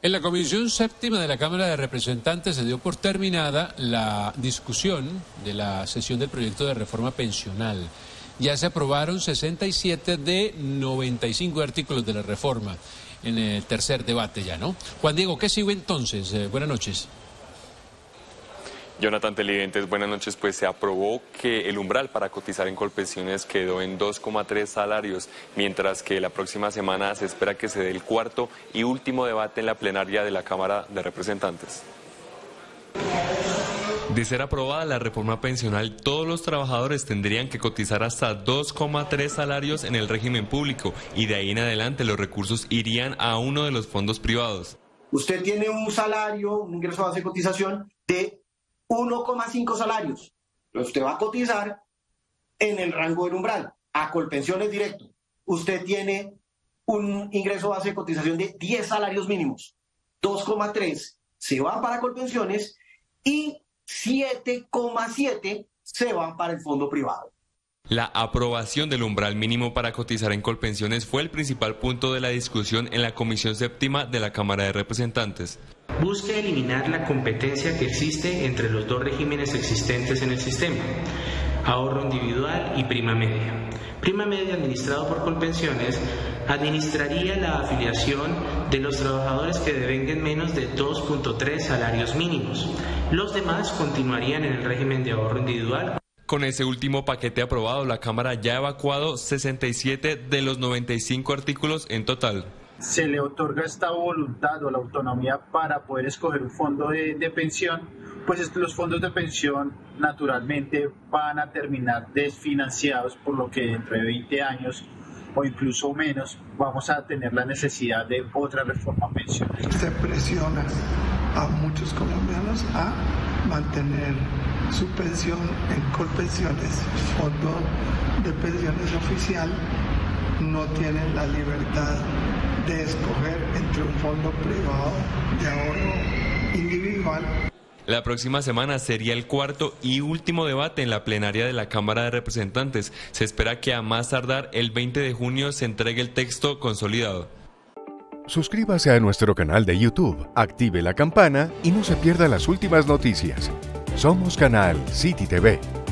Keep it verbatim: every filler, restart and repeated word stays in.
En la Comisión Séptima de la Cámara de Representantes se dio por terminada la discusión de la sesión del proyecto de reforma pensional. Ya se aprobaron sesenta y siete de noventa y cinco artículos de la reforma en el tercer debate ya, ¿no? Juan Diego, ¿qué sigue entonces? Eh, buenas noches. Jonathan Televidentes, buenas noches. Pues se aprobó que el umbral para cotizar en Colpensiones quedó en dos coma tres salarios, mientras que la próxima semana se espera que se dé el cuarto y último debate en la plenaria de la Cámara de Representantes. De ser aprobada la reforma pensional, todos los trabajadores tendrían que cotizar hasta dos coma tres salarios en el régimen público y de ahí en adelante los recursos irían a uno de los fondos privados. Usted tiene un salario, un ingreso base de cotización de uno coma cinco salarios. Usted va a cotizar en el rango del umbral, a Colpensiones directo. Usted tiene un ingreso base de cotización de diez salarios mínimos. dos coma tres se van para Colpensiones y siete coma siete se van para el fondo privado. La aprobación del umbral mínimo para cotizar en Colpensiones fue el principal punto de la discusión en la Comisión Séptima de la Cámara de Representantes. Busca eliminar la competencia que existe entre los dos regímenes existentes en el sistema, ahorro individual y prima media. Prima media, administrado por Colpensiones, administraría la afiliación de los trabajadores que devenguen menos de dos punto tres salarios mínimos. Los demás continuarían en el régimen de ahorro individual. Con ese último paquete aprobado, la Cámara ya ha evacuado sesenta y siete de los noventa y cinco artículos en total. Se le otorga esta voluntad o la autonomía para poder escoger un fondo de, de pensión, pues los fondos de pensión naturalmente van a terminar desfinanciados, por lo que dentro de veinte años o incluso menos vamos a tener la necesidad de otra reforma pensional. Se presiona a muchos colombianos a mantener su pensión en Colpensiones. Fondo de pensiones oficial no tienen la libertad de escoger entre un fondo privado de ahorro individual. La próxima semana sería el cuarto y último debate en la plenaria de la Cámara de Representantes. Se espera que a más tardar el veinte de junio se entregue el texto consolidado. Suscríbase a nuestro canal de YouTube, active la campana y no se pierda las últimas noticias. Somos Canal City T V.